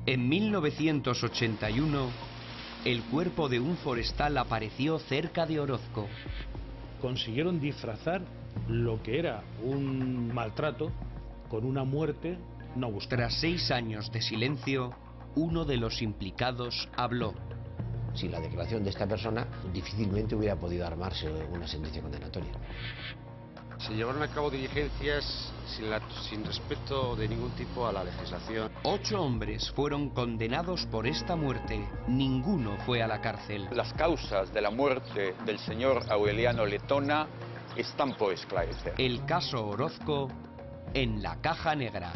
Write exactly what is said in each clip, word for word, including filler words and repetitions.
En mil novecientos ochenta y uno, el cuerpo de un forestal apareció cerca de Orozco. Consiguieron disfrazar lo que era un maltrato con una muerte no buscada. Tras seis años de silencio, uno de los implicados habló. Sin la declaración de esta persona, difícilmente hubiera podido armarse una sentencia condenatoria. Se llevaron a cabo diligencias sin, la, sin respeto de ningún tipo a la legislación. Ocho hombres fueron condenados por esta muerte. Ninguno fue a la cárcel. Las causas de la muerte del señor Aureliano Letona están por esclarecer. El caso Orozco en la caja negra.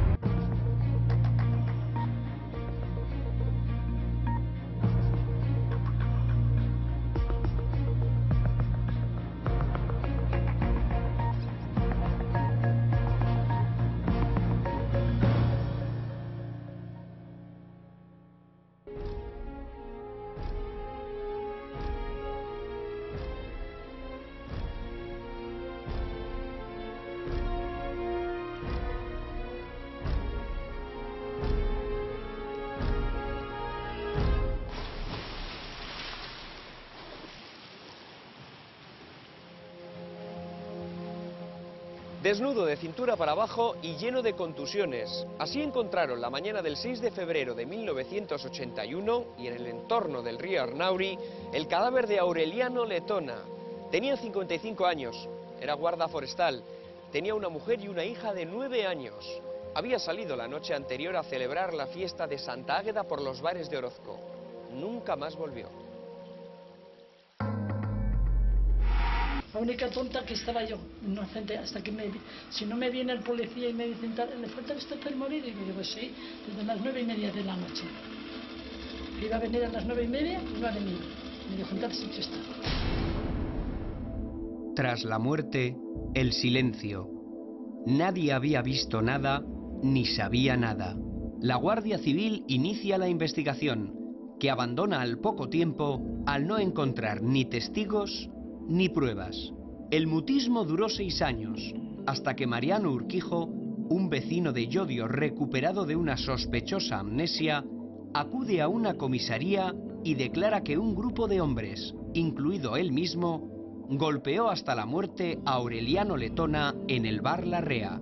Desnudo de cintura para abajo y lleno de contusiones. Así encontraron la mañana del seis de febrero de mil novecientos ochenta y uno y en el entorno del río Arnauri el cadáver de Aureliano Letona. Tenía cincuenta y cinco años, era guarda forestal, tenía una mujer y una hija de nueve años. Había salido la noche anterior a celebrar la fiesta de Santa Águeda por los bares de Orozco. Nunca más volvió. La única tonta que estaba yo, inocente, hasta que me, si no me viene el policía y me dicen, ¿le falta usted el morir? Y yo digo, pues sí, desde las nueve y media de la noche. Iba a venir a las nueve y media y no ha venido. Me dijo, entonces hecho está. Tras la muerte, el silencio. Nadie había visto nada, ni sabía nada. La Guardia Civil inicia la investigación, que abandona al poco tiempo al no encontrar ni testigos ni pruebas. El mutismo duró seis años, hasta que Mariano Urquijo, un vecino de Llodio recuperado de una sospechosa amnesia, acude a una comisaría y declara que un grupo de hombres, incluido él mismo, golpeó hasta la muerte a Aureliano Letona en el bar La Rea.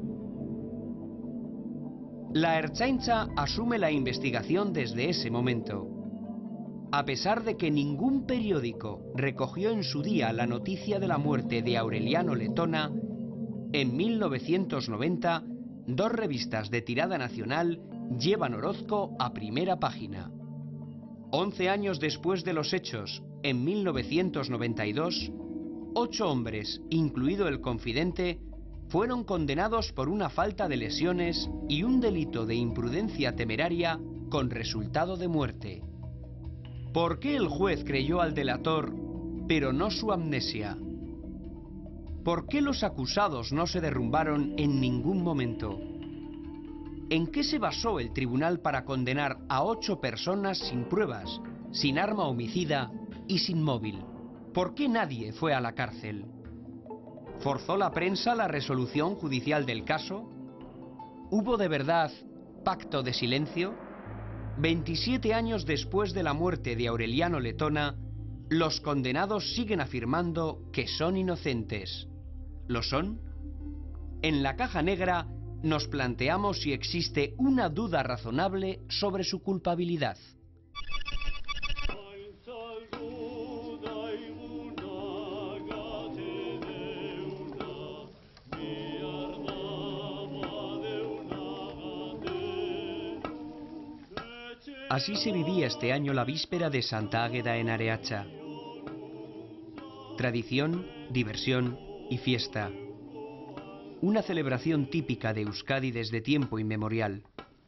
La Ertzaintza asume la investigación desde ese momento. A pesar de que ningún periódico recogió en su día la noticia de la muerte de Aureliano Letona, en mil novecientos noventa, dos revistas de tirada nacional llevan Orozco a primera página. Once años después de los hechos, en mil novecientos noventa y dos, ocho hombres, incluido el confidente, fueron condenados por una falta de lesiones y un delito de imprudencia temeraria con resultado de muerte. ¿Por qué el juez creyó al delator, pero no su amnesia? ¿Por qué los acusados no se derrumbaron en ningún momento? ¿En qué se basó el tribunal para condenar a ocho personas sin pruebas, sin arma homicida y sin móvil? ¿Por qué nadie fue a la cárcel? ¿Forzó la prensa la resolución judicial del caso? ¿Hubo de verdad pacto de silencio? veintisiete años después de la muerte de Aureliano Letona, los condenados siguen afirmando que son inocentes. ¿Lo son? En la caja negra nos planteamos si existe una duda razonable sobre su culpabilidad. Así se vivía este año la víspera de Santa Águeda en Areacha. Tradición, diversión y fiesta. Una celebración típica de Euskadi desde tiempo inmemorial.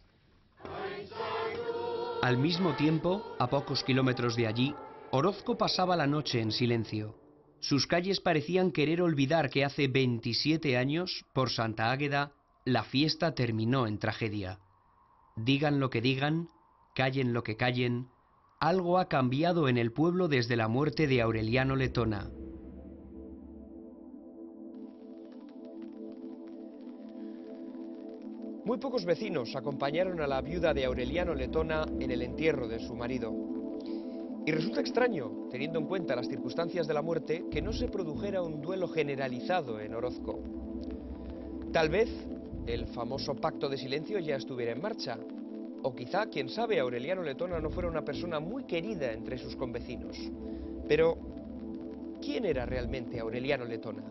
Al mismo tiempo, a pocos kilómetros de allí, Orozco pasaba la noche en silencio. Sus calles parecían querer olvidar que hace veintisiete años, por Santa Águeda, la fiesta terminó en tragedia. Digan lo que digan, callen lo que callen, algo ha cambiado en el pueblo desde la muerte de Aureliano Letona. Muy pocos vecinos acompañaron a la viuda de Aureliano Letona en el entierro de su marido. Y resulta extraño, teniendo en cuenta las circunstancias de la muerte, que no se produjera un duelo generalizado en Orozco. Tal vez el famoso pacto de silencio ya estuviera en marcha. O quizá, quién sabe, Aureliano Letona no fuera una persona muy querida entre sus convecinos. Pero, ¿quién era realmente Aureliano Letona?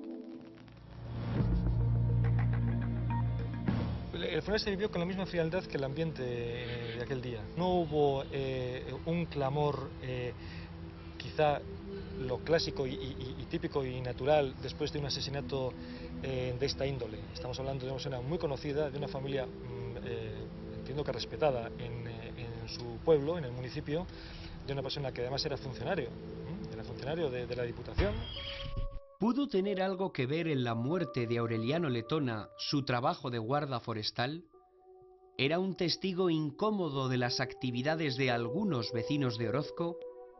El funeral se vivió con la misma frialdad que el ambiente de aquel día. No hubo eh, un clamor, eh, quizá lo clásico y, y, y típico y natural después de un asesinato eh, de esta índole. Estamos hablando de una persona muy conocida, de una familia, eh, entiendo que respetada en, en su pueblo, en el municipio, de una persona que además era funcionario, ¿eh? era funcionario de, de la Diputación. ¿Pudo tener algo que ver en la muerte de Aureliano Letona su trabajo de guarda forestal? ¿Era un testigo incómodo de las actividades de algunos vecinos de Orozco?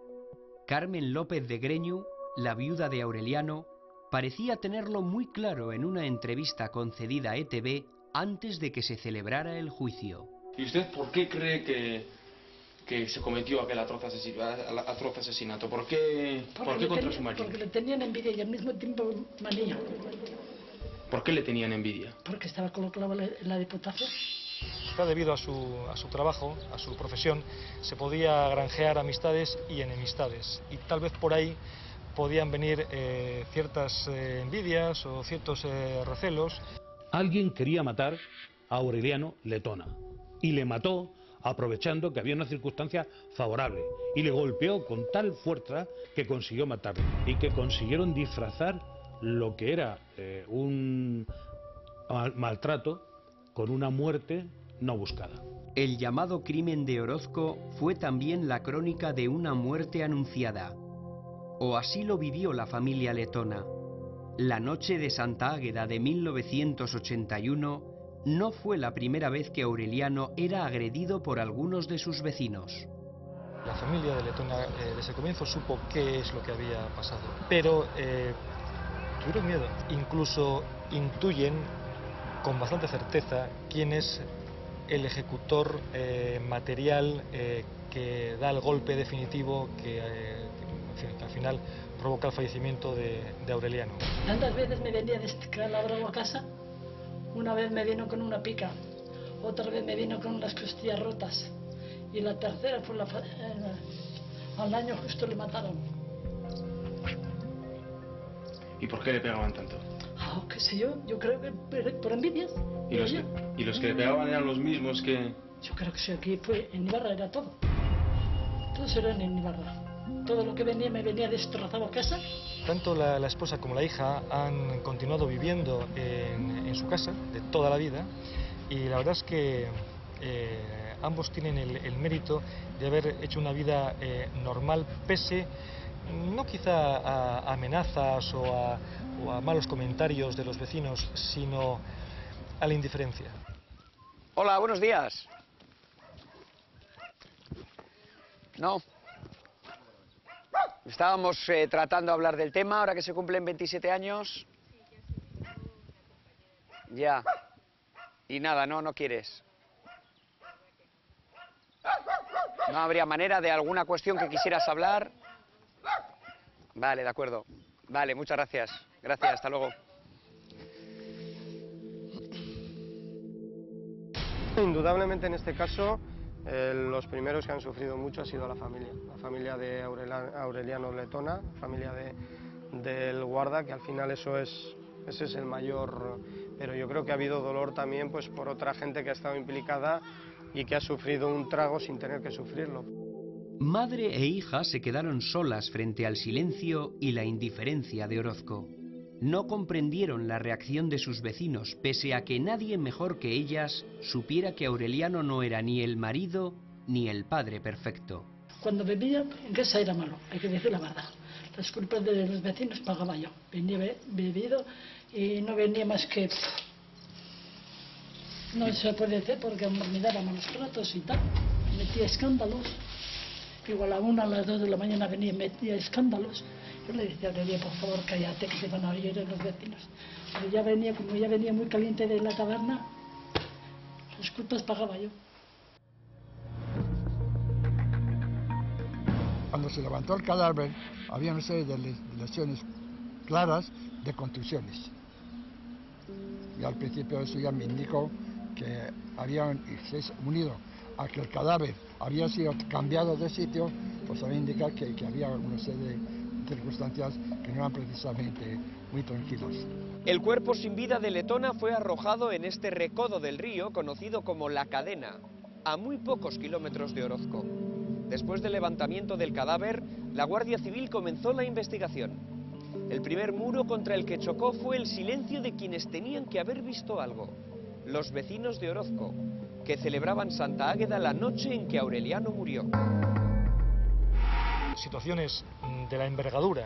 Carmen López de Greñu, la viuda de Aureliano, parecía tenerlo muy claro en una entrevista concedida a E T V antes de que se celebrara el juicio. ¿Y usted por qué cree que, que se cometió aquel atroz, asesin atroz asesinato? ¿Por qué, ¿por qué contra tenía, su marido? Porque le tenían envidia y al mismo tiempo manía. ¿Por qué le tenían envidia? Porque estaba colocado en la Diputación. Debido a su, a su trabajo, a su profesión, se podía granjear amistades y enemistades. Y tal vez por ahí podían venir eh, ciertas eh, envidias o ciertos eh, recelos. Alguien quería matar a Aureliano Letona y le mató aprovechando que había una circunstancia favorable y le golpeó con tal fuerza que consiguió matarle y que consiguieron disfrazar lo que era eh, un mal maltrato con una muerte no buscada. El llamado crimen de Orozco fue también la crónica de una muerte anunciada. O así lo vivió la familia Letona. La noche de Santa Águeda de mil novecientos ochenta y uno no fue la primera vez que Aureliano era agredido por algunos de sus vecinos. La familia de Letona eh, desde el comienzo supo qué es lo que había pasado, pero eh, tuvieron miedo. Incluso intuyen con bastante certeza quién es el ejecutor eh, material eh, que da el golpe definitivo que, eh, que, que al final provoca el fallecimiento de, de Aureliano. Tantas veces me venía descalabrado a casa. Una vez me vino con una pica, otra vez me vino con unas costillas rotas y la tercera fue la, eh, al año justo le mataron. ¿Y por qué le pegaban tanto? Oh, qué sé yo, yo creo que por envidias. ¿Y los, que, ¿Y los que le pegaban eran los mismos que...? Yo creo que sí, aquí fue, en Ibarra era todo. Todos eran en Ibarra. Todo lo que venía me venía destrozado a casa. Tanto la, la esposa como la hija han continuado viviendo en, en su casa de toda la vida y la verdad es que eh, ambos tienen el, el mérito de haber hecho una vida eh, normal pese no quizá a amenazas o a, o a malos comentarios de los vecinos, sino a la indiferencia. Hola, buenos días. No. Estábamos eh, tratando de hablar del tema, ahora que se cumplen veintisiete años. Ya. Y nada, no, no quieres. ¿No habría manera de alguna cuestión que quisieras hablar? Vale, de acuerdo. Vale, muchas gracias. Gracias, hasta luego. Indudablemente en este caso, eh, los primeros que han sufrido mucho ha sido la familia. La familia de Aureliano Letona, familia de, del guarda, que al final eso es, ese es el mayor... Pero yo creo que ha habido dolor también pues, por otra gente que ha estado implicada y que ha sufrido un trago sin tener que sufrirlo. Madre e hija se quedaron solas frente al silencio y la indiferencia de Orozco. No comprendieron la reacción de sus vecinos, pese a que nadie mejor que ellas supiera que Aureliano no era ni el marido ni el padre perfecto. Cuando bebía, en casa era malo, hay que decir la verdad. Las culpas de los vecinos pagaba yo. Venía be bebido y no venía más que... No se puede decir porque me daba malos platos y tal. Metía escándalos. Igual a una, a las dos de la mañana venía y metía escándalos. Yo le decía que por favor cállate que se van a oír los vecinos. Pero ya venía, como ya venía muy caliente de la taberna, las culpas pagaba yo. Cuando se levantó el cadáver, había una serie de lesiones claras de contusiones. Y al principio eso ya me indicó que habían unido a que el cadáver había sido cambiado de sitio, pues había indicado que, que había una serie de circunstancias que no eran precisamente muy tranquilas. El cuerpo sin vida de Letona fue arrojado en este recodo del río conocido como La Cadena, a muy pocos kilómetros de Orozco. Después del levantamiento del cadáver, la Guardia Civil comenzó la investigación. El primer muro contra el que chocó fue el silencio de quienes tenían que haber visto algo. Los vecinos de Orozco, que celebraban Santa Águeda la noche en que Aureliano murió. Situaciones de la envergadura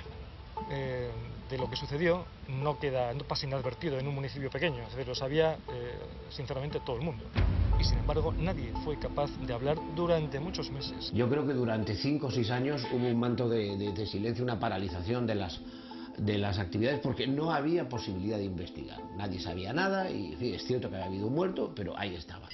eh, de lo que sucedió no queda, no pasa inadvertido en un municipio pequeño, es decir, lo sabía eh, sinceramente todo el mundo. Y sin embargo nadie fue capaz de hablar durante muchos meses. Yo creo que durante cinco o seis años hubo un manto de, de, de silencio, una paralización de las, de las actividades porque no había posibilidad de investigar. Nadie sabía nada y en fin, es cierto que había habido un muerto, pero ahí estaba.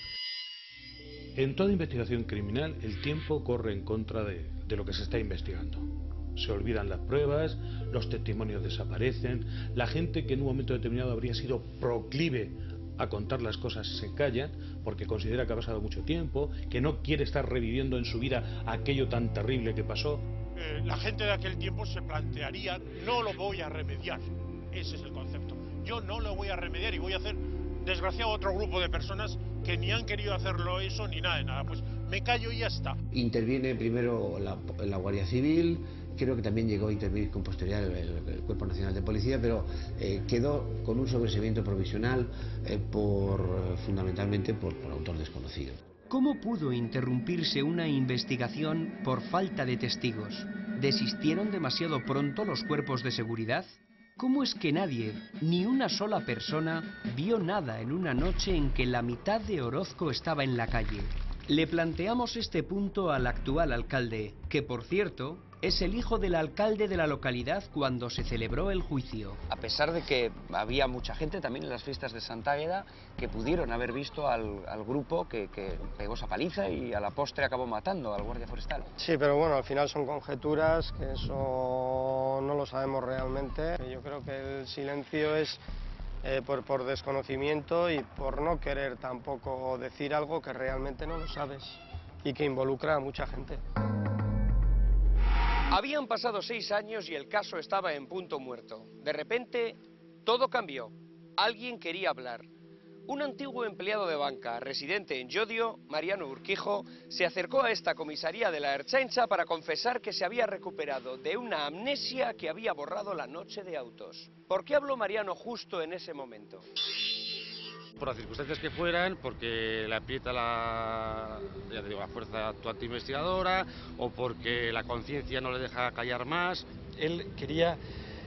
En toda investigación criminal el tiempo corre en contra de, de lo que se está investigando. Se olvidan las pruebas, los testimonios desaparecen, la gente que en un momento determinado habría sido proclive a contar las cosas se callan porque considera que ha pasado mucho tiempo, que no quiere estar reviviendo en su vida aquello tan terrible que pasó. Eh, la gente de aquel tiempo se plantearía, no lo voy a remediar, ese es el concepto. Yo no lo voy a remediar y voy a hacer desgraciado a otro grupo de personas que ni han querido hacerlo eso ni nada de nada, pues me callo y ya está. Interviene primero la, la Guardia Civil, creo que también llegó a intervenir con posterioridad el, el Cuerpo Nacional de Policía, pero eh, quedó con un sobreseimiento provisional eh, por, fundamentalmente por, por autor desconocido. ¿Cómo pudo interrumpirse una investigación por falta de testigos? ¿Desistieron demasiado pronto los cuerpos de seguridad? ¿Cómo es que nadie, ni una sola persona, vio nada en una noche en que la mitad de Orozco estaba en la calle? Le planteamos este punto al actual alcalde, que por cierto, es el hijo del alcalde de la localidad cuando se celebró el juicio. A pesar de que había mucha gente también en las fiestas de Santa Águeda que pudieron haber visto al, al grupo que, que pegó esa paliza y a la postre acabó matando al guardia forestal. Sí, pero bueno, al final son conjeturas, que eso no lo sabemos realmente. Yo creo que el silencio es eh, por, por desconocimiento y por no querer tampoco decir algo que realmente no lo sabes y que involucra a mucha gente. Habían pasado seis años y el caso estaba en punto muerto. De repente, todo cambió. Alguien quería hablar. Un antiguo empleado de banca, residente en Llodio, Mariano Urquijo, se acercó a esta comisaría de la Ertzaintza para confesar que se había recuperado de una amnesia que había borrado la noche de autos. ¿Por qué habló Mariano justo en ese momento? Por las circunstancias que fueran, porque le aprieta la, ya te digo, la fuerza actuante investigadora, o porque la conciencia no le deja callar más. Él quería,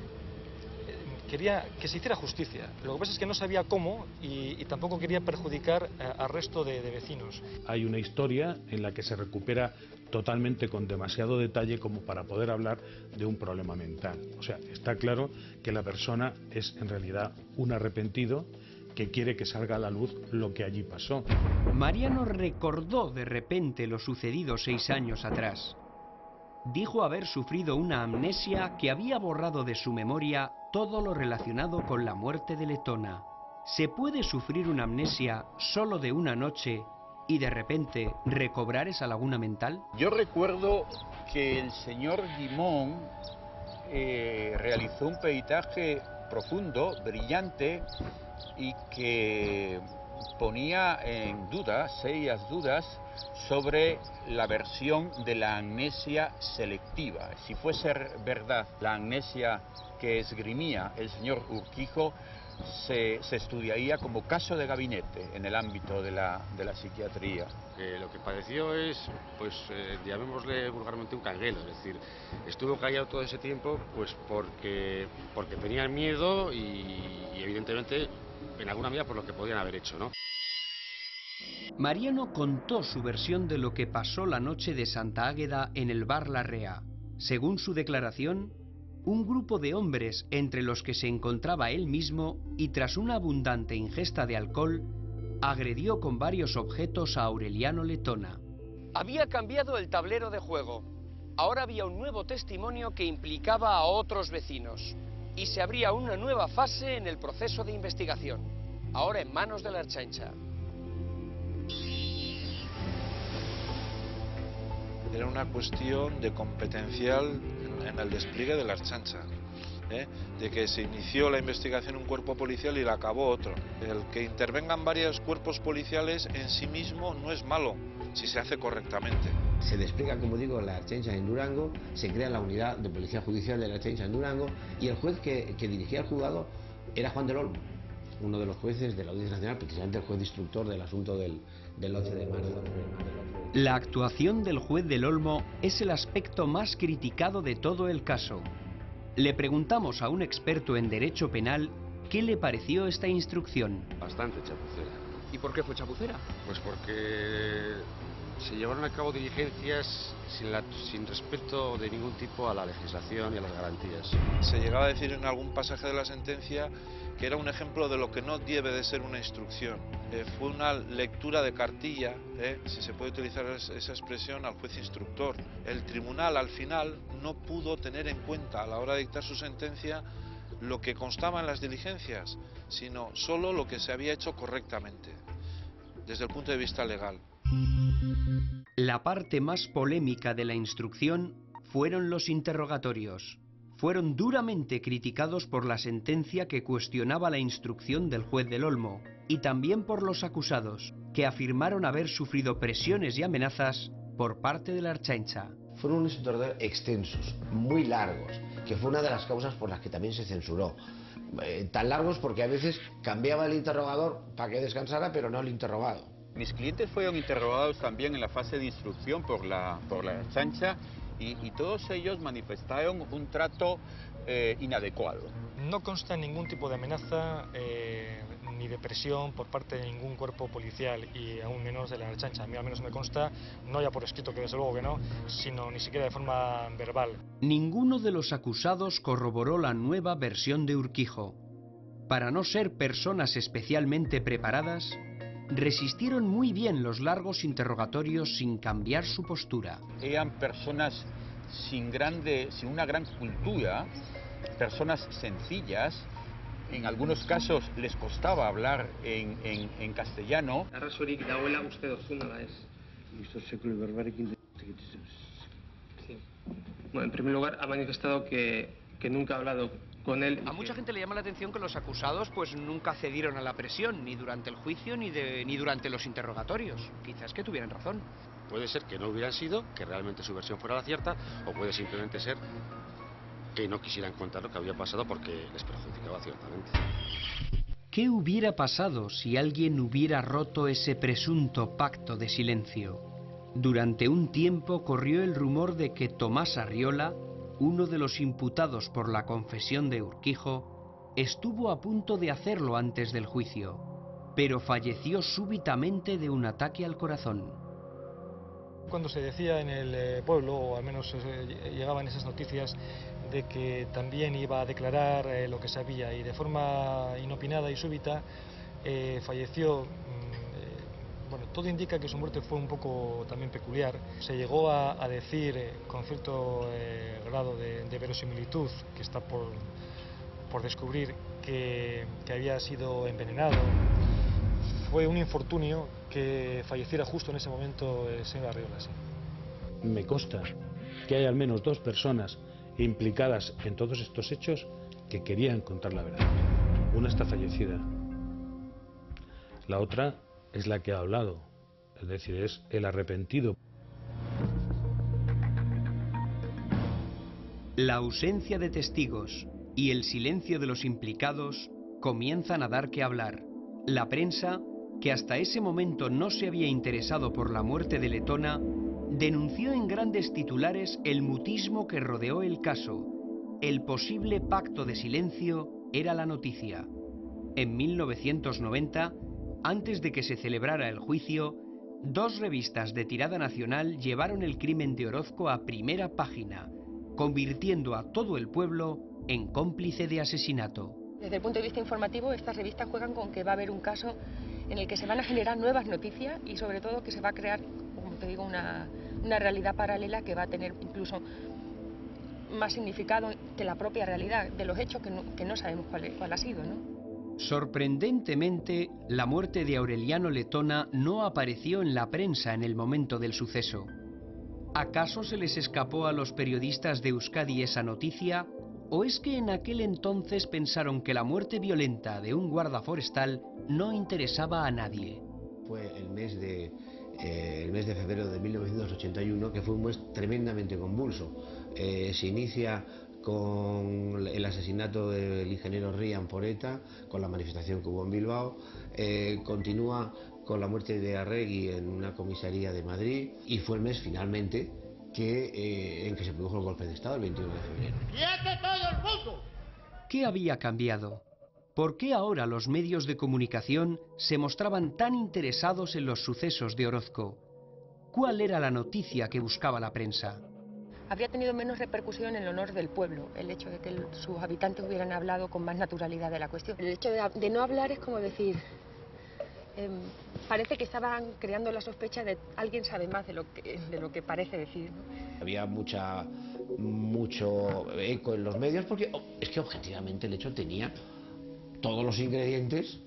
quería que se hiciera justicia. Lo que pasa es que no sabía cómo y, y tampoco quería perjudicar al resto de, de vecinos. Hay una historia en la que se recupera totalmente con demasiado detalle como para poder hablar de un problema mental. O sea, está claro que la persona es en realidad un arrepentido que quiere que salga a la luz lo que allí pasó. Mariano recordó de repente lo sucedido seis años atrás. Dijo haber sufrido una amnesia que había borrado de su memoria todo lo relacionado con la muerte de Letona. ¿Se puede sufrir una amnesia solo de una noche y de repente recobrar esa laguna mental? Yo recuerdo que el señor Guimón eh, realizó un peritaje profundo, brillante, y que ponía en duda, serias dudas, sobre la versión de la amnesia selectiva. Si fuese verdad la amnesia que esgrimía el señor Urquijo, se, se estudiaría como caso de gabinete en el ámbito de la, de la psiquiatría. Eh, lo que padeció es, pues, eh, llamémosle vulgarmente un canguelo, es decir, estuvo callado todo ese tiempo pues porque, porque tenían miedo y, y evidentemente en alguna medida por lo que podían haber hecho, ¿no? Mariano contó su versión de lo que pasó la noche de Santa Águeda en el bar La Rea. Según su declaración, un grupo de hombres, entre los que se encontraba él mismo, y tras una abundante ingesta de alcohol, agredió con varios objetos a Aureliano Letona. Había cambiado el tablero de juego. Ahora había un nuevo testimonio que implicaba a otros vecinos. Y se abría una nueva fase en el proceso de investigación, ahora en manos de la Ertzaintza. Era una cuestión de competencial en el despliegue de la Ertzaintza, ¿eh? de que se inició la investigación en un cuerpo policial y la acabó otro. El que intervengan varios cuerpos policiales en sí mismo no es malo, si se hace correctamente. Se despliega, como digo, la Ertzaintza en Durango, se crea la unidad de policía judicial de la Ertzaintza en Durango y el juez que, que dirigía el juzgado era Juan del Olmo, uno de los jueces de la Audiencia Nacional, precisamente el juez instructor del asunto del, del once de marzo. La actuación del juez del Olmo es el aspecto más criticado de todo el caso. Le preguntamos a un experto en derecho penal qué le pareció esta instrucción. Bastante chapucera. ¿Y por qué fue chapucera? Pues porque se llevaron a cabo diligencias sin, la, sin respeto de ningún tipo a la legislación y a las garantías. Se llegaba a decir en algún pasaje de la sentencia que era un ejemplo de lo que no debe de ser una instrucción. Eh, fue una lectura de cartilla, eh, si se puede utilizar esa expresión, al juez instructor. El tribunal al final no pudo tener en cuenta a la hora de dictar su sentencia lo que constaba en las diligencias, sino solo lo que se había hecho correctamente, desde el punto de vista legal. La parte más polémica de la instrucción fueron los interrogatorios. Fueron duramente criticados por la sentencia que cuestionaba la instrucción del juez del Olmo y también por los acusados, que afirmaron haber sufrido presiones y amenazas por parte de la Ertzaintza. Fueron unos interrogatorios extensos, muy largos, que fue una de las causas por las que también se censuró. Eh, tan largos porque a veces cambiaba el interrogador para que descansara, pero no el interrogado. Mis clientes fueron interrogados también en la fase de instrucción por la, por la Ertzaintza y, y todos ellos manifestaron un trato eh, inadecuado. No consta ningún tipo de amenaza eh, ni de presión por parte de ningún cuerpo policial y aún menos de la Ertzaintza. A mí al menos me consta, no ya por escrito, que desde luego que no, sino ni siquiera de forma verbal. Ninguno de los acusados corroboró la nueva versión de Urquijo. Para no ser personas especialmente preparadas, resistieron muy bien los largos interrogatorios sin cambiar su postura. Eran personas sin, grande, sin una gran cultura, personas sencillas. En algunos casos les costaba hablar en, en, en castellano. Arrazorik dagoela uste duzuna ez. Sí. Bueno, en primer lugar, ha manifestado que, que nunca ha hablado con él. A mucha gente le llama la atención que los acusados pues nunca cedieron a la presión, ni durante el juicio ni, de, ni durante los interrogatorios. Quizás que tuvieran razón. Puede ser que no hubieran sido, que realmente su versión fuera la cierta, o puede simplemente ser que no quisieran contar lo que había pasado porque les perjudicaba ciertamente. ¿Qué hubiera pasado si alguien hubiera roto ese presunto pacto de silencio? Durante un tiempo corrió el rumor de que Tomás Arriola, uno de los imputados por la confesión de Urquijo, estuvo a punto de hacerlo antes del juicio, pero falleció súbitamente de un ataque al corazón. Cuando se decía en el pueblo, o al menos eh, llegaban esas noticias, de que también iba a declarar eh, lo que sabía, y de forma inopinada y súbita eh, falleció. Bueno, todo indica que su muerte fue un poco también peculiar. Se llegó a, a decir eh, con cierto eh, grado de, de verosimilitud, que está por, por descubrir, que, que había sido envenenado. Fue un infortunio que falleciera justo en ese momento el señor Arriola. Sí. Me consta que hay al menos dos personas implicadas en todos estos hechos que querían contar la verdad. Una está fallecida. La otra es la que ha hablado, es decir, es el arrepentido. La ausencia de testigos y el silencio de los implicados comienzan a dar que hablar. La prensa, que hasta ese momento no se había interesado por la muerte de Letona, denunció en grandes titulares el mutismo que rodeó el caso. El posible pacto de silencio era la noticia. En mil novecientos noventa, antes de que se celebrara el juicio, dos revistas de tirada nacional llevaron el crimen de Orozco a primera página, convirtiendo a todo el pueblo en cómplice de asesinato. Desde el punto de vista informativo, estas revistas juegan con que va a haber un caso en el que se van a generar nuevas noticias y sobre todo que se va a crear, como te digo, una, una realidad paralela que va a tener incluso más significado que la propia realidad de los hechos que no, que no sabemos cuál, cuál ha sido, ¿no? Sorprendentemente, la muerte de Aureliano Letona no apareció en la prensa en el momento del suceso. ¿Acaso se les escapó a los periodistas de Euskadi esa noticia? ¿O es que en aquel entonces pensaron que la muerte violenta de un guarda forestal no interesaba a nadie? Fue el mes de, eh, el mes de febrero de mil novecientos ochenta y uno, que fue un mes tremendamente convulso. Eh, se inicia con el asesinato del ingeniero Rian por ETA, con la manifestación que hubo en Bilbao, eh, continúa con la muerte de Arregui en una comisaría de Madrid, y fue el mes finalmente que, eh, en que se produjo el golpe de Estado, el veintiuno de febrero. ¡Quiete todo el mundo! ¿Qué había cambiado? ¿Por qué ahora los medios de comunicación se mostraban tan interesados en los sucesos de Orozco? ¿Cuál era la noticia que buscaba la prensa? Habría tenido menos repercusión en el honor del pueblo, el hecho de que el, sus habitantes hubieran hablado con más naturalidad de la cuestión. El hecho de, de no hablar es como decir, eh, parece que estaban creando la sospecha de alguien sabe más de lo que, de lo que parece decir, ¿no? Había mucha, mucho eco en los medios porque oh, es que objetivamente el hecho tenía todos los ingredientes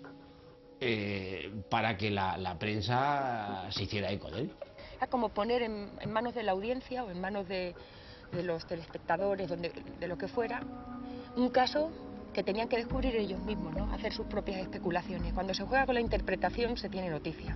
eh, para que la, la prensa se hiciera eco de él. Era como poner en, en manos de la audiencia o en manos de, de los telespectadores, donde, de lo que fuera, un caso que tenían que descubrir ellos mismos, ¿no? Hacer sus propias especulaciones. Cuando se juega con la interpretación se tiene noticia.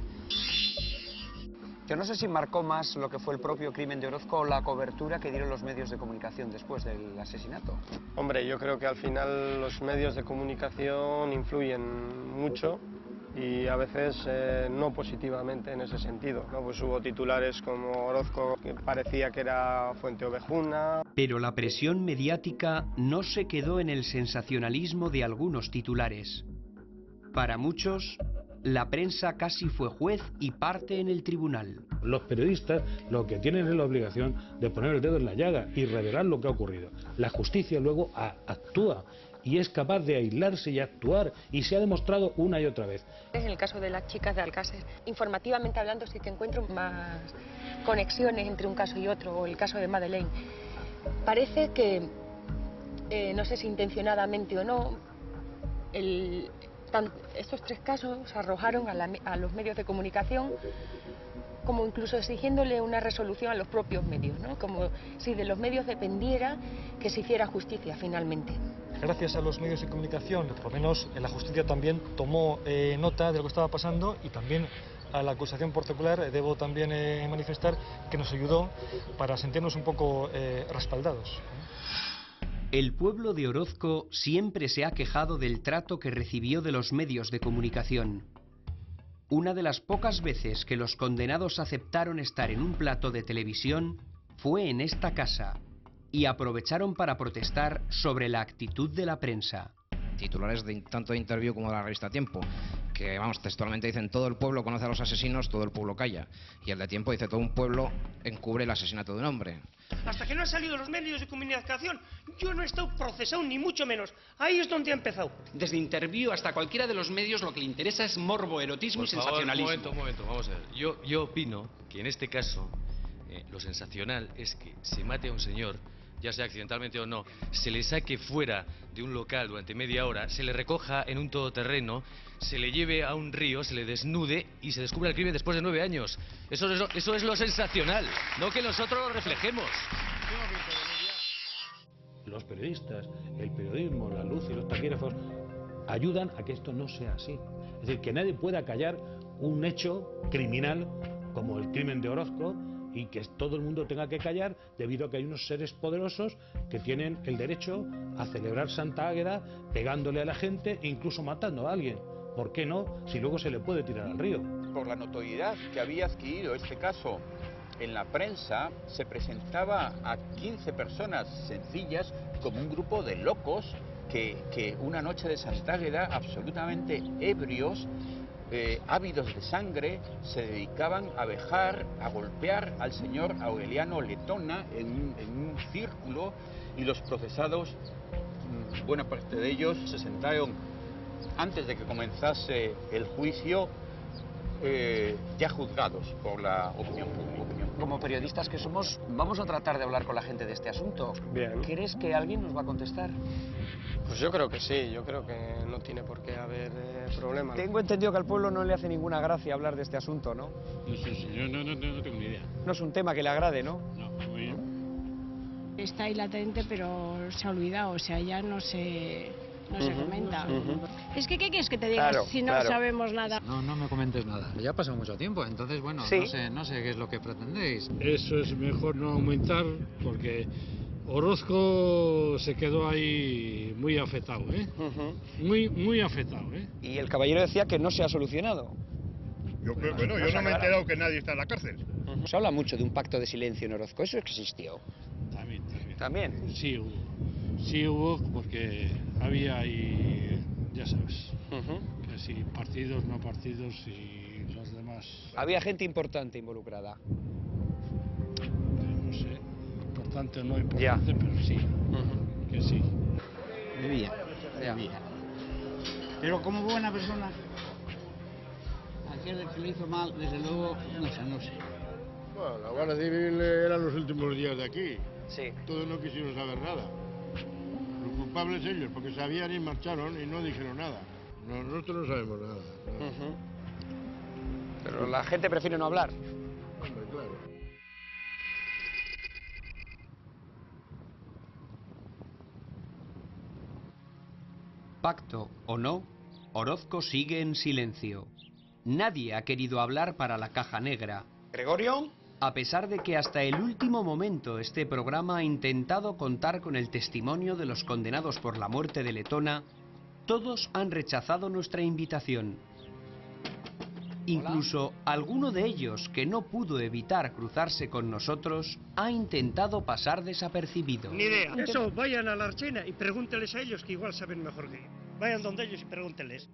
Yo no sé si marcó más lo que fue el propio crimen de Orozco o la cobertura que dieron los medios de comunicación después del asesinato. Hombre, yo creo que al final los medios de comunicación influyen mucho y a veces eh, no positivamente en ese sentido, ¿no? Pues hubo titulares como Orozco, que parecía que era fuente ovejuna. Pero la presión mediática no se quedó en el sensacionalismo de algunos titulares. Para muchos, la prensa casi fue juez y parte en el tribunal. Los periodistas lo que tienen es la obligación de poner el dedo en la llaga y revelar lo que ha ocurrido. La justicia luego a, actúa y es capaz de aislarse y actuar, y se ha demostrado una y otra vez. En el caso de las chicas de Alcácer, informativamente hablando, sí que encuentro más conexiones entre un caso y otro, o el caso de Madeleine. Parece que, eh, no sé si intencionadamente o no, el, tan, estos tres casos arrojaron a, la, a los medios de comunicación como incluso exigiéndole una resolución a los propios medios, ¿no? Como si de los medios dependiera que se hiciera justicia finalmente. Gracias a los medios de comunicación, por lo menos la justicia también tomó eh, nota de lo que estaba pasando, y también a la acusación particular eh, debo también eh, manifestar que nos ayudó para sentirnos un poco eh, respaldados. El pueblo de Orozco siempre se ha quejado del trato que recibió de los medios de comunicación. Una de las pocas veces que los condenados aceptaron estar en un plato de televisión fue en esta casa, y aprovecharon para protestar sobre la actitud de la prensa. Titulares de, tanto de Interview como de la revista Tiempo, que vamos, textualmente dicen: todo el pueblo conoce a los asesinos, todo el pueblo calla. Y el de Tiempo dice: todo un pueblo encubre el asesinato de un hombre. Hasta que no han salido los medios de comunicación, yo no he estado procesado, ni mucho menos. Ahí es donde ha empezado. Desde Interview hasta cualquiera de los medios, lo que le interesa es morbo, erotismo Por y favor, sensacionalismo. Un momento, un momento, vamos a ver. Yo, yo opino que en este caso eh, lo sensacional es que se mate a un señor, ya sea accidentalmente o no, se le saque fuera de un local durante media hora, se le recoja en un todoterreno, se le lleve a un río, se le desnude y se descubra el crimen después de nueve años. Eso es lo, eso es lo sensacional, no que nosotros lo reflejemos. Los periodistas, el periodismo, la luz y los taquígrafos ayudan a que esto no sea así. Es decir, que nadie pueda callar un hecho criminal como el crimen de Orozco, y que todo el mundo tenga que callar debido a que hay unos seres poderosos que tienen el derecho a celebrar Santa Águeda pegándole a la gente e incluso matando a alguien. ¿Por qué no? Si luego se le puede tirar al río. Por la notoriedad que había adquirido este caso en la prensa, se presentaba a quince personas sencillas como un grupo de locos que, que una noche de Santa Águeda, absolutamente ebrios, Eh, ávidos de sangre, se dedicaban a vejar, a golpear al señor Aureliano Letona en un, en un círculo, y los procesados, buena parte de ellos, se sentaron antes de que comenzase el juicio eh, ya juzgados por la opinión pública. Como periodistas que somos, vamos a tratar de hablar con la gente de este asunto. Bien. ¿Crees que alguien nos va a contestar? Pues yo creo que sí, yo creo que no tiene por qué haber eh, problemas. Tengo entendido que al pueblo no le hace ninguna gracia hablar de este asunto, ¿no? No sé, si yo no, no, no tengo ni idea. No es un tema que le agrade, ¿no? No, muy bien. Está ahí latente, pero se ha olvidado, o sea, ya no se, no se comenta. Es que, ¿qué quieres que te diga Claro, si no claro. sabemos nada? No, no me comentes nada. Ya ha pasado mucho tiempo, entonces, bueno, Sí. no sé, no sé qué es lo que pretendéis. Eso es mejor no aumentar porque Orozco se quedó ahí muy afectado, ¿eh? Muy, muy afectado, ¿eh? Y el caballero decía que no se ha solucionado. Yo creo, bueno, yo no me he enterado que nadie está en la cárcel. Se habla mucho de un pacto de silencio en Orozco, ¿eso existió? También, también. ¿También? Sí hubo. Sí hubo porque había ahí, ya sabes, que si partidos, no partidos y los demás. Había gente importante involucrada. No sé, importante o no importante, pero sí, que sí. Bebía, bebía. Pero como buena persona, aquel que le hizo mal, desde luego, no sé, no sé. Bueno, la Guardia Civil eran los últimos días de aquí. Sí. Todos no quisieron saber nada. Los culpables ellos, porque sabían y marcharon y no dijeron nada. No, nosotros no sabemos nada. No. Uh-huh. Pero la gente prefiere no hablar. Hombre, claro. Pacto o no, Orozco sigue en silencio. Nadie ha querido hablar para la caja negra. ¿Gregorio? A pesar de que hasta el último momento este programa ha intentado contar con el testimonio de los condenados por la muerte de Letona, todos han rechazado nuestra invitación. Incluso alguno de ellos, que no pudo evitar cruzarse con nosotros, ha intentado pasar desapercibido. Ni idea. Eso, vayan a la Archena y pregúnteles a ellos, que igual saben mejor que yo. Vayan donde ellos y pregúntenles.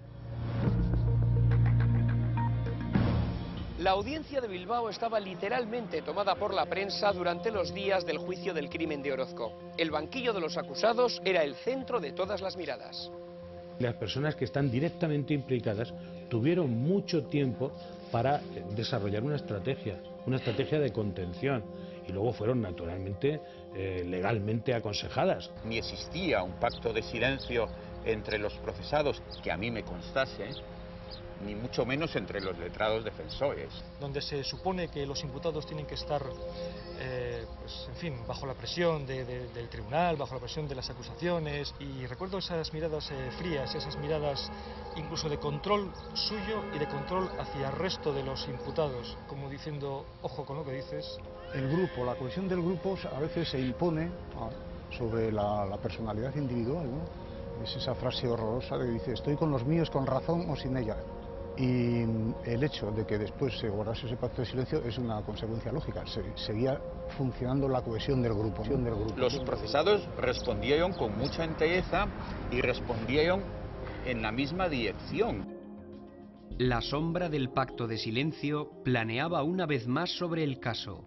La audiencia de Bilbao estaba literalmente tomada por la prensa durante los días del juicio del crimen de Orozco. El banquillo de los acusados era el centro de todas las miradas. Las personas que están directamente implicadas tuvieron mucho tiempo para desarrollar una estrategia, una estrategia de contención, y luego fueron naturalmente eh, legalmente aconsejadas. Ni existía un pacto de silencio entre los procesados, que a mí me constase, ni mucho menos entre los letrados defensores. Donde se supone que los imputados tienen que estar, eh, pues, en fin, bajo la presión de, de, del tribunal, bajo la presión de las acusaciones, y recuerdo esas miradas eh, frías, esas miradas incluso de control suyo y de control hacia el resto de los imputados, como diciendo, ojo con lo que dices. El grupo, la cohesión del grupo a veces se impone sobre la, la personalidad individual, ¿no? Es esa frase horrorosa que dice, estoy con los míos con razón o sin ella. Y el hecho de que después se guardase ese pacto de silencio es una consecuencia lógica. Se, seguía funcionando la cohesión del grupo, ¿no? del grupo. Los procesados respondieron con mucha entereza y respondieron en la misma dirección. La sombra del pacto de silencio planeaba una vez más sobre el caso.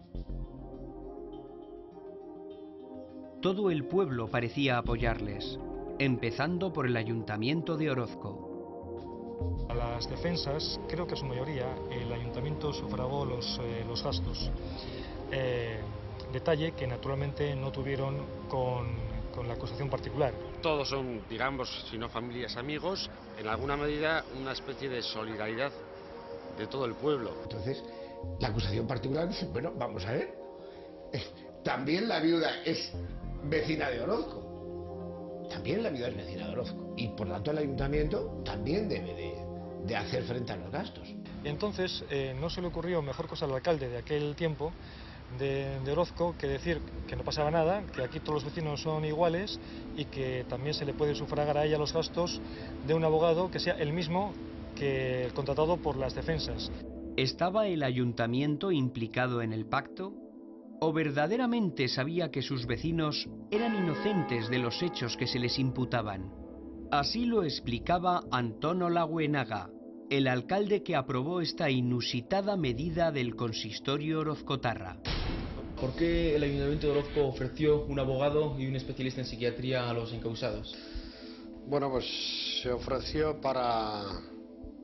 Todo el pueblo parecía apoyarles, empezando por el ayuntamiento de Orozco. A las defensas, creo que a su mayoría, el ayuntamiento sufragó los, eh, los gastos. Eh, detalle que naturalmente no tuvieron con, con la acusación particular. Todos son, digamos, si no familias, amigos, en alguna medida una especie de solidaridad de todo el pueblo. Entonces, la acusación particular dice, bueno, vamos a ver, también la viuda es vecina de Orozco. También la viuda es vecina de Orozco. Y por tanto el ayuntamiento también debe de, de hacer frente a los gastos. Y entonces eh, no se le ocurrió mejor cosa al alcalde de aquel tiempo de, de Orozco que decir que no pasaba nada, que aquí todos los vecinos son iguales y que también se le puede sufragar a ella los gastos de un abogado que sea el mismo que el contratado por las defensas. ¿Estaba el ayuntamiento implicado en el pacto? ¿O verdaderamente sabía que sus vecinos eran inocentes de los hechos que se les imputaban? Así lo explicaba Antón Olaguenaga, el alcalde que aprobó esta inusitada medida del consistorio orozcotarra. ¿Por qué el Ayuntamiento de Orozco ofreció un abogado y un especialista en psiquiatría a los encausados? Bueno, pues se ofreció para,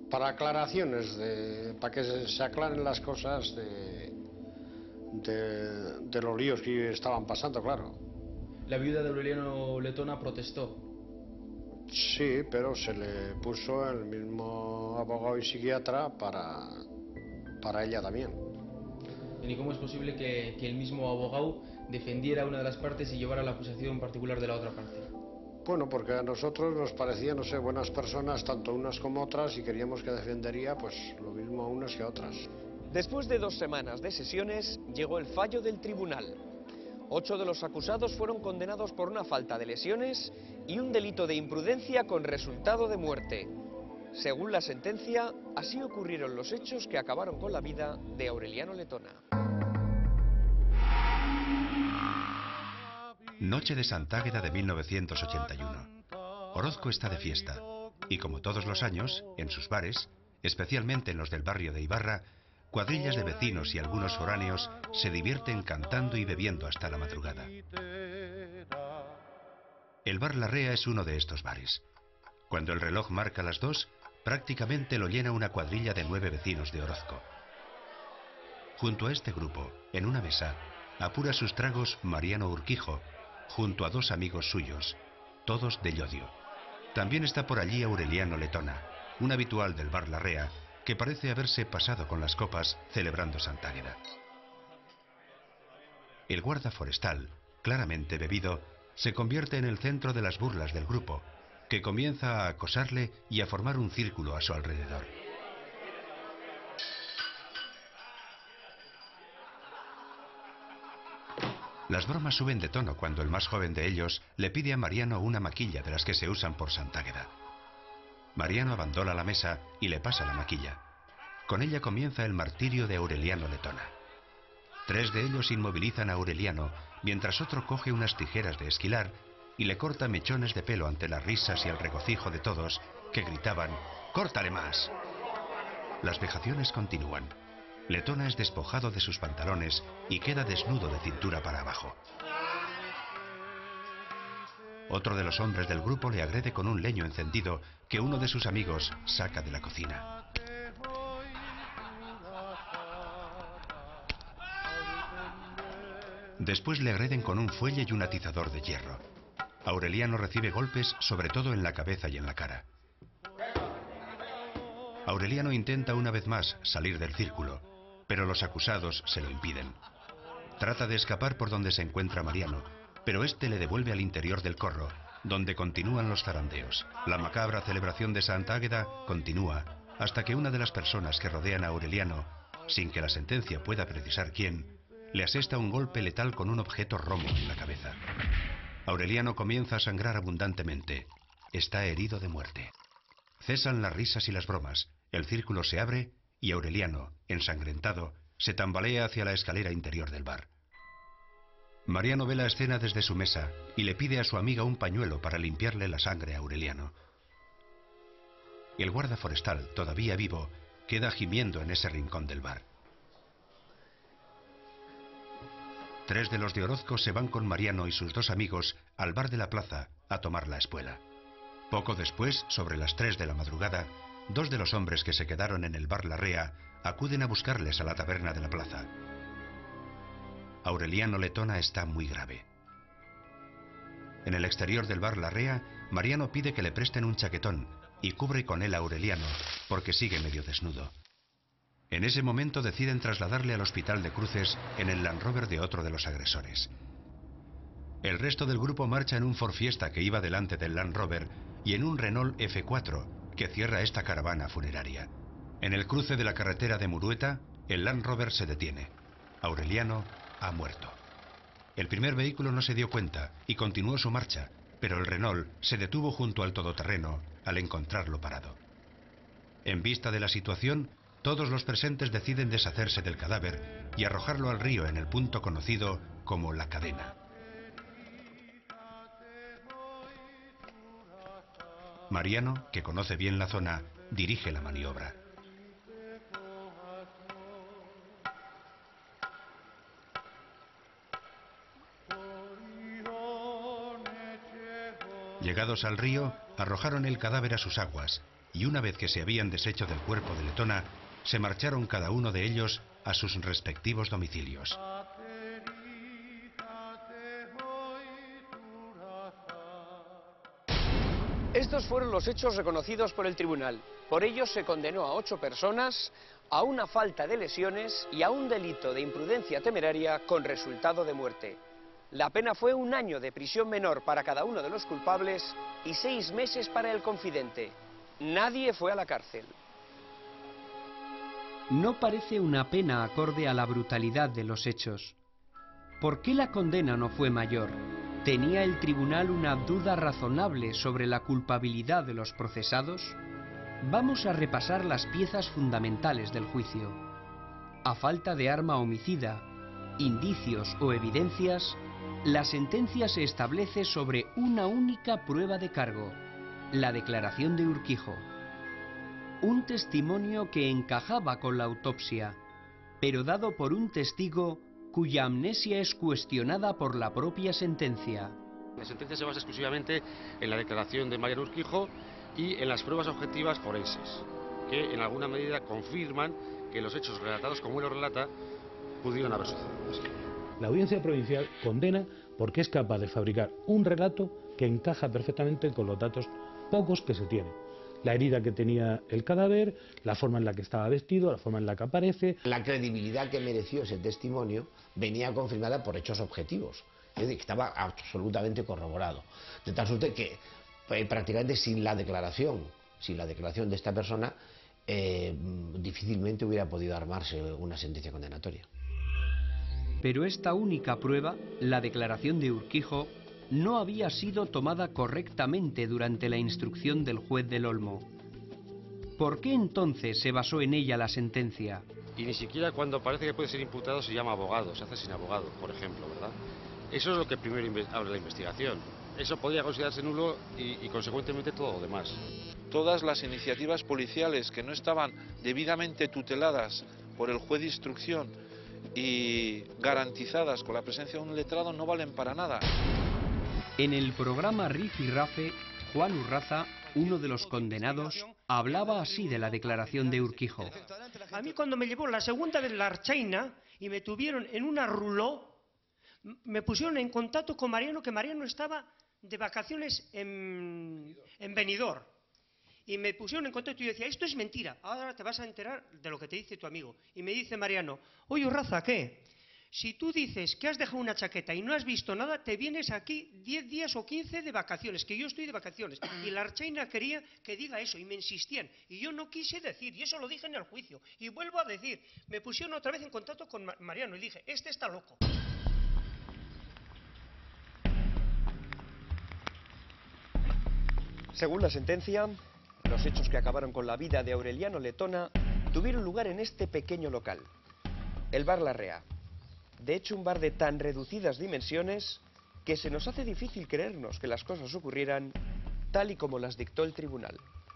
para aclaraciones, de, para que se, se aclaren las cosas de, de, de los líos que estaban pasando, claro. La viuda de Aureliano Letona protestó. Sí, pero se le puso el mismo abogado y psiquiatra para, para ella también. ¿Y cómo es posible que, que el mismo abogado defendiera a una de las partes y llevara la acusación particular de la otra parte? Bueno, porque a nosotros nos parecían, no sé, buenas personas, tanto unas como otras, y queríamos que defendería pues lo mismo a unas que a otras. Después de dos semanas de sesiones, llegó el fallo del tribunal. Ocho de los acusados fueron condenados por una falta de lesiones y un delito de imprudencia con resultado de muerte. Según la sentencia, así ocurrieron los hechos que acabaron con la vida de Aureliano Letona. Noche de Santágueda de mil novecientos ochenta y uno. Orozco está de fiesta y, como todos los años, en sus bares, especialmente en los del barrio de Ibarra, cuadrillas de vecinos y algunos foráneos se divierten cantando y bebiendo hasta la madrugada. El bar Larrea es uno de estos bares. Cuando el reloj marca las dos, prácticamente lo llena una cuadrilla de nueve vecinos de Orozco. Junto a este grupo, en una mesa, apura sus tragos Mariano Urquijo, junto a dos amigos suyos, todos de Llodio. También está por allí Aureliano Letona, un habitual del bar Larrea, que parece haberse pasado con las copas celebrando Santágueda. El guarda forestal, claramente bebido, se convierte en el centro de las burlas del grupo, que comienza a acosarle y a formar un círculo a su alrededor. Las bromas suben de tono cuando el más joven de ellos le pide a Mariano una maquilla de las que se usan por Santágueda. Mariano abandona la mesa y le pasa la maquilla. Con ella comienza el martirio de Aureliano Letona. Tres de ellos inmovilizan a Aureliano, mientras otro coge unas tijeras de esquilar y le corta mechones de pelo ante las risas y el regocijo de todos, que gritaban «¡Córtale más!». Las vejaciones continúan. Letona es despojado de sus pantalones y queda desnudo de cintura para abajo. Otro de los hombres del grupo le agrede con un leño encendido que uno de sus amigos saca de la cocina. Después le agreden con un fuelle y un atizador de hierro. Aureliano recibe golpes sobre todo en la cabeza y en la cara. Aureliano intenta una vez más salir del círculo, pero los acusados se lo impiden. Trata de escapar por donde se encuentra Mariano, pero este le devuelve al interior del corro, donde continúan los zarandeos. La macabra celebración de Santágueda continúa hasta que una de las personas que rodean a Aureliano, sin que la sentencia pueda precisar quién, le asesta un golpe letal con un objeto romo en la cabeza. Aureliano comienza a sangrar abundantemente. Está herido de muerte. Cesan las risas y las bromas, el círculo se abre y Aureliano, ensangrentado, se tambalea hacia la escalera interior del bar. Mariano ve la escena desde su mesa y le pide a su amiga un pañuelo para limpiarle la sangre a Aureliano. El guarda forestal, todavía vivo, queda gimiendo en ese rincón del bar. Tres de los de Orozco se van con Mariano y sus dos amigos al bar de la plaza a tomar la espuela. Poco después, sobre las tres de la madrugada, dos de los hombres que se quedaron en el bar Larrea acuden a buscarles a la taberna de la plaza. Aureliano Letona está muy grave. En el exterior del bar Larrea, Mariano pide que le presten un chaquetón y cubre con él a Aureliano, porque sigue medio desnudo. En ese momento deciden trasladarle al hospital de Cruces en el Land Rover de otro de los agresores. El resto del grupo marcha en un Ford Fiesta que iba delante del Land Rover y en un Renault F cuatro que cierra esta caravana funeraria. En el cruce de la carretera de Murueta, el Land Rover se detiene. Aureliano ha muerto. El primer vehículo no se dio cuenta y continuó su marcha, pero el Renault se detuvo junto al todoterreno al encontrarlo parado. En vista de la situación, todos los presentes deciden deshacerse del cadáver y arrojarlo al río en el punto conocido como La Cadena. Mariano, que conoce bien la zona, dirige la maniobra. Llegados al río, arrojaron el cadáver a sus aguas y una vez que se habían deshecho del cuerpo de Letona, se marcharon cada uno de ellos a sus respectivos domicilios. Estos fueron los hechos reconocidos por el tribunal. Por ellos se condenó a ocho personas, a una falta de lesiones y a un delito de imprudencia temeraria con resultado de muerte. La pena fue un año de prisión menor para cada uno de los culpables y seis meses para el confidente. Nadie fue a la cárcel. No parece una pena acorde a la brutalidad de los hechos. ¿Por qué la condena no fue mayor? ¿Tenía el tribunal una duda razonable sobre la culpabilidad de los procesados? Vamos a repasar las piezas fundamentales del juicio. A falta de arma homicida, indicios o evidencias, la sentencia se establece sobre una única prueba de cargo, la declaración de Urquijo. Un testimonio que encajaba con la autopsia, pero dado por un testigo cuya amnesia es cuestionada por la propia sentencia. La sentencia se basa exclusivamente en la declaración de Mariano Urquijo y en las pruebas objetivas forenses, que en alguna medida confirman que los hechos relatados como él los relata pudieron haber sucedido. La audiencia provincial condena porque es capaz de fabricar un relato que encaja perfectamente con los datos pocos que se tienen. La herida que tenía el cadáver, la forma en la que estaba vestido, la forma en la que aparece. La credibilidad que mereció ese testimonio venía confirmada por hechos objetivos, es decir, que estaba absolutamente corroborado. De tal suerte que eh, prácticamente sin la declaración, sin la declaración de esta persona, eh, difícilmente hubiera podido armarse una sentencia condenatoria. Pero esta única prueba, la declaración de Urquijo, no había sido tomada correctamente durante la instrucción del juez del Olmo. ¿Por qué entonces se basó en ella la sentencia? Y ni siquiera cuando parece que puede ser imputado se llama abogado, se hace sin abogado, por ejemplo, ¿verdad? Eso es lo que primero abre la investigación. Eso podría considerarse nulo y, y consecuentemente todo lo demás. Todas las iniciativas policiales que no estaban debidamente tuteladas por el juez de instrucción y garantizadas con la presencia de un letrado no valen para nada. En el programa Rifi Rafe, Juan Urraza, uno de los condenados, hablaba así de la declaración de Urquijo. A mí cuando me llevó la segunda vez la Archaina y me tuvieron en una ruló, me pusieron en contacto con Mariano, que Mariano estaba de vacaciones en, en Benidorm. Y me pusieron en contacto y yo decía, esto es mentira, ahora te vas a enterar de lo que te dice tu amigo. Y me dice Mariano, oye Urraza, ¿qué? Si tú dices que has dejado una chaqueta y no has visto nada, te vienes aquí diez días o quince de vacaciones, que yo estoy de vacaciones. Y la Archaina quería que diga eso y me insistían. Y yo no quise decir, y eso lo dije en el juicio. Y vuelvo a decir, me pusieron otra vez en contacto con Mariano y dije, este está loco. Según la sentencia, los hechos que acabaron con la vida de Aureliano Letona tuvieron lugar en este pequeño local, el Bar Larrea. De hecho, un bar de tan reducidas dimensiones que se nos hace difícil creernos que las cosas ocurrieran tal y como las dictó el tribunal.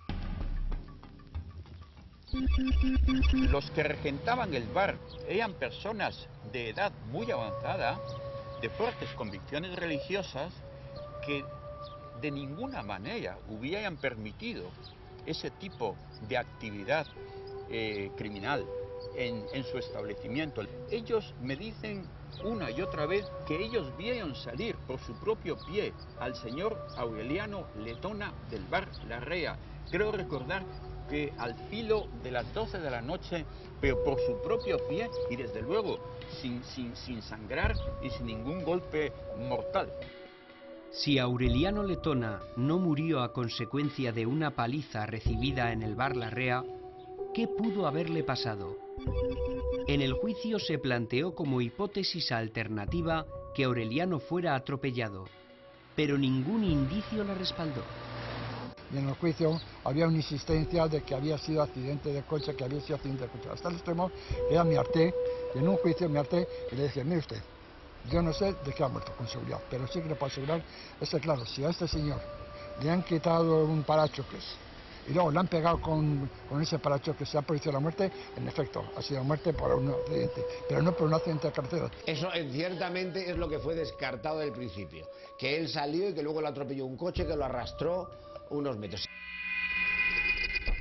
Los que regentaban el bar eran personas de edad muy avanzada, de fuertes convicciones religiosas, que de ninguna manera hubieran permitido ese tipo de actividad eh, criminal en, en su establecimiento. Ellos me dicen una y otra vez que ellos vieron salir por su propio pie al señor Aureliano Letona del bar Larrea. Creo recordar que al filo de las doce de la noche, pero por su propio pie y desde luego sin, sin, sin sangrar y sin ningún golpe mortal. Si Aureliano Letona no murió a consecuencia de una paliza recibida en el Bar Larrea, ¿qué pudo haberle pasado? En el juicio se planteó como hipótesis alternativa que Aureliano fuera atropellado, pero ningún indicio la respaldó. Y en el juicio había una insistencia de que había sido accidente de coche, que había sido accidente de coche. Hasta el extremo que ya me harté, y en un juicio me harté y le dije, mire usted, yo no sé de qué ha muerto con seguridad, pero sí que le puedo asegurar, es que claro, si a este señor le han quitado un parachoques y luego le han pegado con, con ese parachoques, se ha producido la muerte, en efecto, ha sido muerte por un accidente, pero no por un accidente de carretera. Eso eh, ciertamente es lo que fue descartado del principio, que él salió y que luego lo atropelló un coche que lo arrastró unos metros.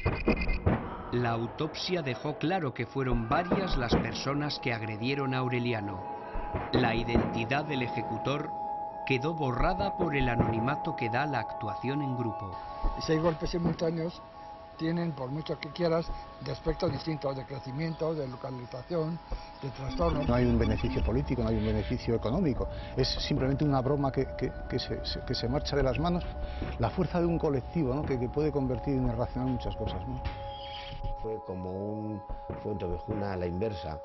La autopsia dejó claro que fueron varias las personas que agredieron a Aureliano. La identidad del ejecutor quedó borrada por el anonimato que da la actuación en grupo. Seis golpes simultáneos tienen, por mucho que quieras, de aspectos distintos, de crecimiento, de localización, de trastorno. No hay un beneficio político, no hay un beneficio económico, es simplemente una broma que, que, que, se, se, que se marcha de las manos. La fuerza de un colectivo, ¿no? que, que puede convertir en irracional muchas cosas, ¿no? Fue como un fuente ovejuna a la inversa,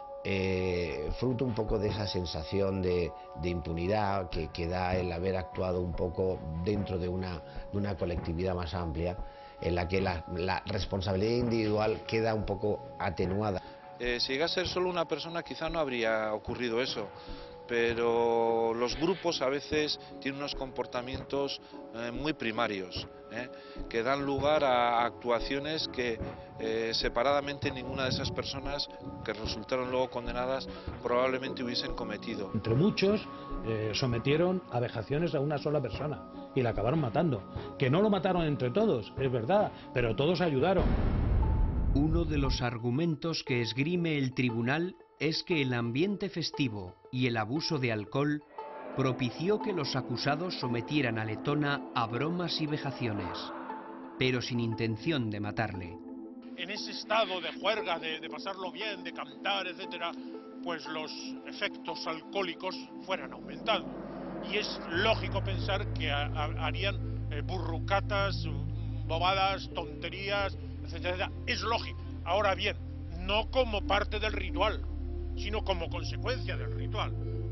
eh, fruto un poco de esa sensación de, de impunidad que, que da el haber actuado un poco dentro de una, de una colectividad más amplia, en la que la, la responsabilidad individual queda un poco atenuada. Eh, si llega a ser solo una persona quizá no habría ocurrido eso, pero los grupos a veces tienen unos comportamientos eh, muy primarios, eh, que dan lugar a actuaciones que eh, separadamente ninguna de esas personas que resultaron luego condenadas probablemente hubiesen cometido. Entre muchos eh, sometieron a vejaciones a una sola persona y la acabaron matando. Que no lo mataron entre todos, es verdad, pero todos ayudaron. Uno de los argumentos que esgrime el tribunal es que el ambiente festivo y el abuso de alcohol propició que los acusados sometieran a Letona a bromas y vejaciones, pero sin intención de matarle. En ese estado de juerga, de, de pasarlo bien, de cantar, etcétera, pues los efectos alcohólicos fueran aumentando. Y es lógico pensar que a, a, harían eh, burrucatas, bobadas, tonterías, etcétera, etcétera. Es lógico. Ahora bien, no como parte del ritual, sino como consecuencia del ritual.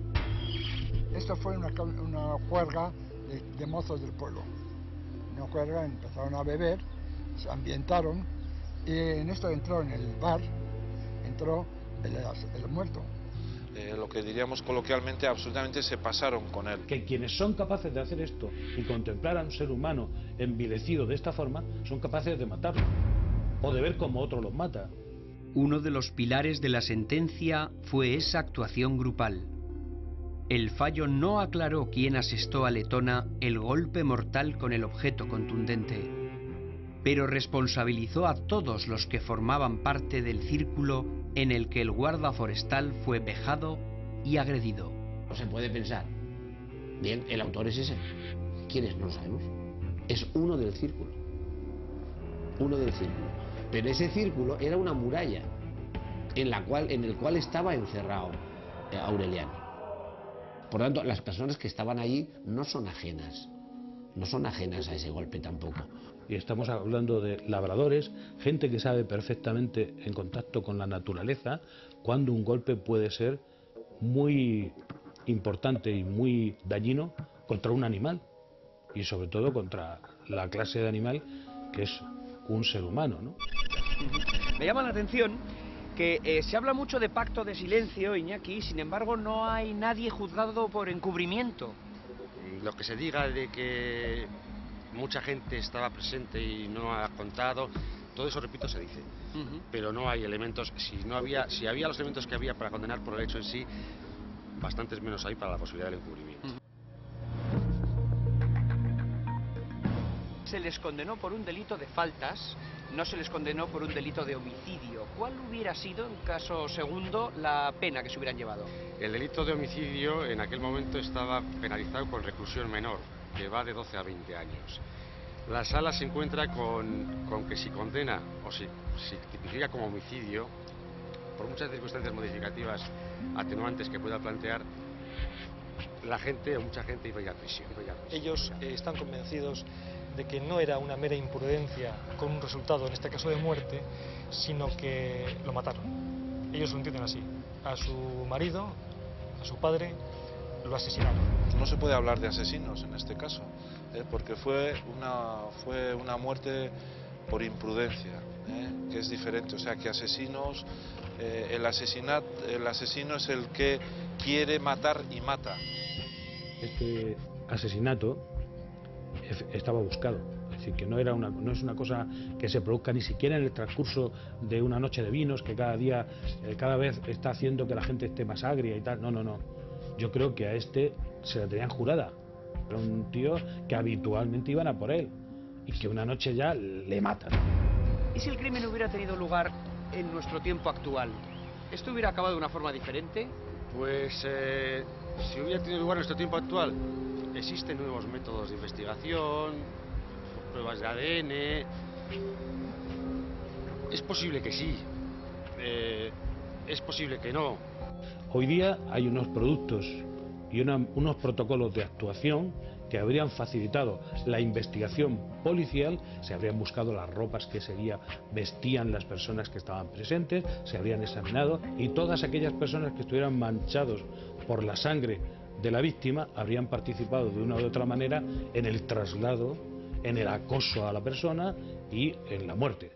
Esto fue una, una juerga de, de mozos del pueblo. Una juerga, empezaron a beber, se ambientaron, y en esto entró en el bar, entró el, el muerto. Eh, lo que diríamos coloquialmente, absolutamente se pasaron con él. Que quienes son capaces de hacer esto y contemplar a un ser humano envilecido de esta forma, son capaces de matarlo, o de ver cómo otro los mata. Uno de los pilares de la sentencia fue esa actuación grupal. El fallo no aclaró quién asestó a Letona el golpe mortal con el objeto contundente, pero responsabilizó a todos los que formaban parte del círculo en el que el guarda forestal fue vejado y agredido. No se puede pensar, bien, el autor es ese. ¿Quién es? No lo sabemos. Es uno del círculo. Uno del círculo. Pero ese círculo era una muralla en, la cual, en el cual estaba encerrado eh, Aureliano. Por tanto, las personas que estaban allí no son ajenas, no son ajenas a ese golpe tampoco. Y estamos hablando de labradores, gente que sabe perfectamente en contacto con la naturaleza cuando un golpe puede ser muy importante y muy dañino contra un animal, y sobre todo contra la clase de animal que es un ser humano, ¿no? Me llama la atención que eh, se habla mucho de pacto de silencio, Iñaki, sin embargo no hay nadie juzgado por encubrimiento. Lo que se diga de que mucha gente estaba presente y no ha contado, todo eso, repito, se dice. Uh-huh. Pero no hay elementos, si no había, si había los elementos que había para condenar por el hecho en sí, bastantes menos hay para la posibilidad del encubrimiento. Uh-huh. Se les condenó por un delito de faltas, no se les condenó por un delito de homicidio. ¿Cuál hubiera sido, en caso segundo, la pena que se hubieran llevado? El delito de homicidio en aquel momento estaba penalizado con reclusión menor, que va de doce a veinte años. La sala se encuentra con, con que si condena o si, si tipifica como homicidio, por muchas circunstancias modificativas atenuantes que pueda plantear, la gente o mucha gente iba a ir a prisión. Iba a ir a prisión. Ellos eh, están convencidos de que no era una mera imprudencia con un resultado, en este caso de muerte, sino que lo mataron. Ellos lo entienden así. A su marido, a su padre, lo asesinaron. No se puede hablar de asesinos en este caso, ¿eh? porque fue una, fue una muerte por imprudencia, ¿eh? que es diferente. O sea, que asesinos, eh, el, asesinat, el asesino es el que quiere matar y mata. Este asesinato estaba buscado, es decir, que no era una, no es una cosa que se produzca ni siquiera en el transcurso de una noche de vinos que cada día, eh, cada vez está haciendo que la gente esté más agria y tal. No, no, no. Yo creo que a este se la tenían jurada. Era un tío que habitualmente iban a por él y que una noche ya le matan. ¿Y si el crimen hubiera tenido lugar en nuestro tiempo actual? ¿Esto hubiera acabado de una forma diferente? Pues eh, si hubiera tenido lugar en nuestro tiempo actual, existen nuevos métodos de investigación, pruebas de A D N. Es posible que sí, eh, es posible que no. Hoy día hay unos productos y una, unos protocolos de actuación que habrían facilitado la investigación policial. Se habrían buscado las ropas que ese día vestían las personas que estaban presentes, se habrían examinado, y todas aquellas personas que estuvieran manchados por la sangre de la víctima habrían participado de una u otra manera en el traslado, en el acoso a la persona y en la muerte.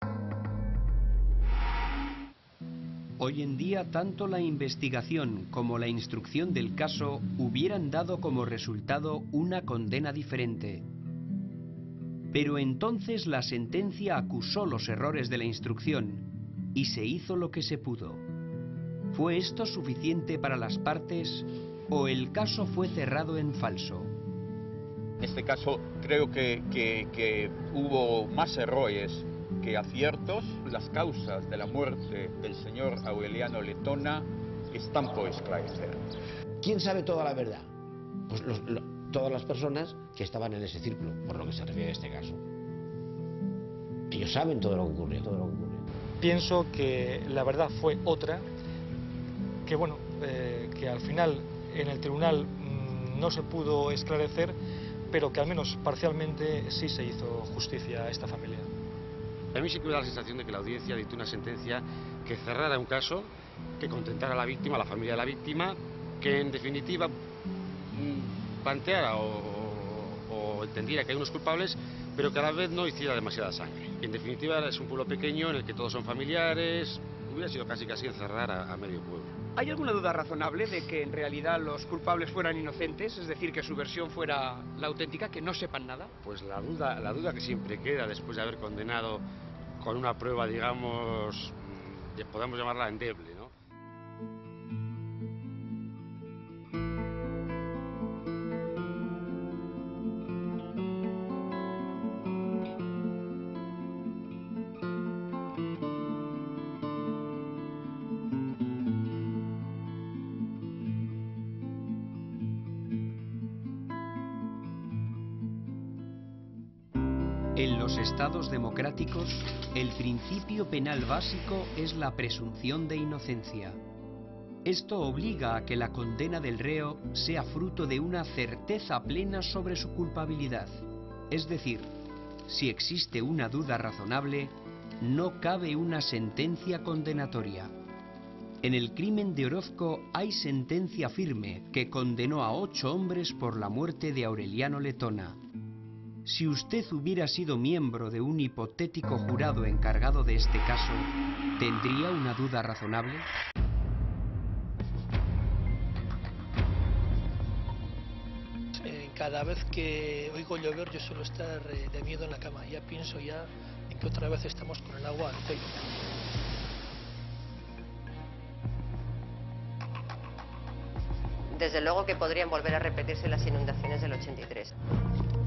Hoy en día, tanto la investigación como la instrucción del caso hubieran dado como resultado una condena diferente. Pero entonces la sentencia acusó los errores de la instrucción y se hizo lo que se pudo. ¿Fue esto suficiente para las partes o el caso fue cerrado en falso? En este caso creo que, que, que hubo más errores que aciertos. Las causas de la muerte del señor Aureliano Letona están por esclarecer. ¿Quién sabe toda la verdad? Pues los, lo, todas las personas que estaban en ese círculo, por lo que se refiere a este caso. Ellos saben todo lo que ocurrió, todo lo que ocurrió. Pienso que la verdad fue otra, que bueno, eh, que al final en el tribunal mmm, no se pudo esclarecer, pero que al menos parcialmente sí se hizo justicia a esta familia. A mí sí que me da la sensación de que la audiencia dictó una sentencia que cerrara un caso, que contentara a la víctima, a la familia de la víctima, que en definitiva mmm, planteara o, o, o entendiera que hay unos culpables, pero que a la vez no hiciera demasiada sangre. En definitiva es un pueblo pequeño en el que todos son familiares. Hubiera sido casi casi encerrar a, a medio pueblo. ¿Hay alguna duda razonable de que en realidad los culpables fueran inocentes? Es decir, que su versión fuera la auténtica, que no sepan nada. Pues la duda, la duda que siempre queda después de haber condenado con una prueba, digamos, podemos llamarla endeble, ¿no? En los estados democráticos, el principio penal básico es la presunción de inocencia. Esto obliga a que la condena del reo sea fruto de una certeza plena sobre su culpabilidad. Es decir, si existe una duda razonable, no cabe una sentencia condenatoria. En el crimen de Orozco hay sentencia firme que condenó a ocho hombres por la muerte de Aureliano Letona. Si usted hubiera sido miembro de un hipotético jurado encargado de este caso, ¿tendría una duda razonable? Eh, cada vez que oigo llover yo suelo estar eh, de miedo en la cama. Ya pienso ya en que otra vez estamos con el agua al cuello. Desde luego que podrían volver a repetirse las inundaciones del ochenta y tres.